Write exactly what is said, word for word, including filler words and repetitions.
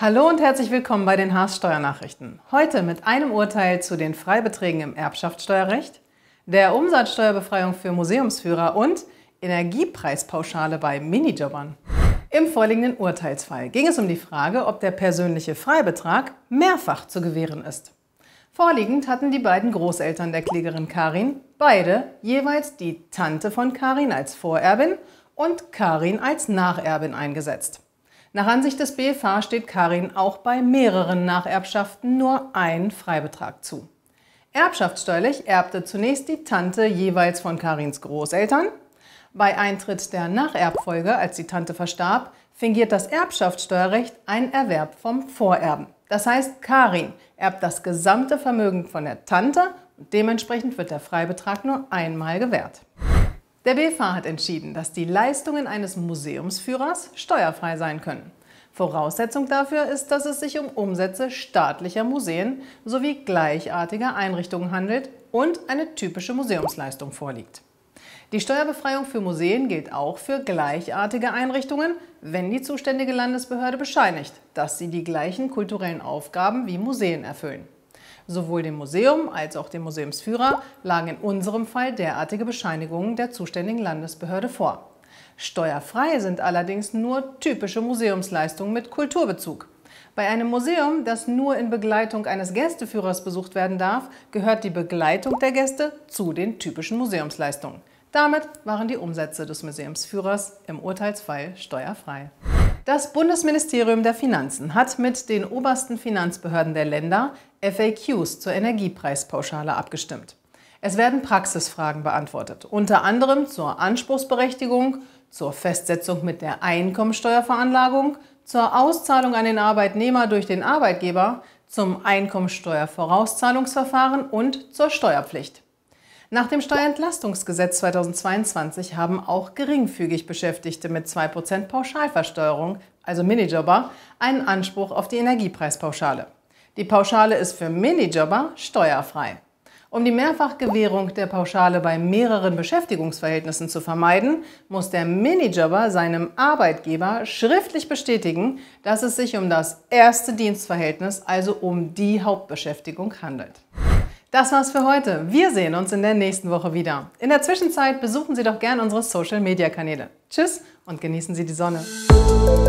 Hallo und herzlich willkommen bei den Haas Steuernachrichten. Heute mit einem Urteil zu den Freibeträgen im Erbschaftssteuerrecht, der Umsatzsteuerbefreiung für Museumsführer und Energiepreispauschale bei Minijobbern. Im vorliegenden Urteilsfall ging es um die Frage, ob der persönliche Freibetrag mehrfach zu gewähren ist. Vorliegend hatten die beiden Großeltern der Klägerin Karin beide jeweils die Tante von Karin als Vorerbin und Karin als Nacherbin eingesetzt. Nach Ansicht des B F H steht Karin auch bei mehreren Nacherbschaften nur ein Freibetrag zu. Erbschaftssteuerlich erbte zunächst die Tante jeweils von Karins Großeltern. Bei Eintritt der Nacherbfolge, als die Tante verstarb, fingiert das Erbschaftssteuerrecht einen Erwerb vom Vorerben. Das heißt, Karin erbt das gesamte Vermögen von der Tante und dementsprechend wird der Freibetrag nur einmal gewährt. Der B F H hat entschieden, dass die Leistungen eines Museumsführers steuerfrei sein können. Voraussetzung dafür ist, dass es sich um Umsätze staatlicher Museen sowie gleichartiger Einrichtungen handelt und eine typische Museumsleistung vorliegt. Die Steuerbefreiung für Museen gilt auch für gleichartige Einrichtungen, wenn die zuständige Landesbehörde bescheinigt, dass sie die gleichen kulturellen Aufgaben wie Museen erfüllen. Sowohl dem Museum als auch dem Museumsführer lagen in unserem Fall derartige Bescheinigungen der zuständigen Landesbehörde vor. Steuerfrei sind allerdings nur typische Museumsleistungen mit Kulturbezug. Bei einem Museum, das nur in Begleitung eines Gästeführers besucht werden darf, gehört die Begleitung der Gäste zu den typischen Museumsleistungen. Damit waren die Umsätze des Museumsführers im Urteilsfall steuerfrei. Das Bundesministerium der Finanzen hat mit den obersten Finanzbehörden der Länder F A Qs zur Energiepreispauschale abgestimmt. Es werden Praxisfragen beantwortet, unter anderem zur Anspruchsberechtigung, zur Festsetzung mit der Einkommensteuerveranlagung, zur Auszahlung an den Arbeitnehmer durch den Arbeitgeber, zum Einkommensteuervorauszahlungsverfahren und zur Steuerpflicht. Nach dem Steuerentlastungsgesetz zweitausendzweiundzwanzig haben auch geringfügig Beschäftigte mit zwei Prozent Pauschalversteuerung, also Minijobber, einen Anspruch auf die Energiepreispauschale. Die Pauschale ist für Minijobber steuerfrei. Um die Mehrfachgewährung der Pauschale bei mehreren Beschäftigungsverhältnissen zu vermeiden, muss der Minijobber seinem Arbeitgeber schriftlich bestätigen, dass es sich um das erste Dienstverhältnis, also um die Hauptbeschäftigung, handelt. Das war's für heute. Wir sehen uns in der nächsten Woche wieder. In der Zwischenzeit besuchen Sie doch gern unsere Social-Media-Kanäle. Tschüss und genießen Sie die Sonne.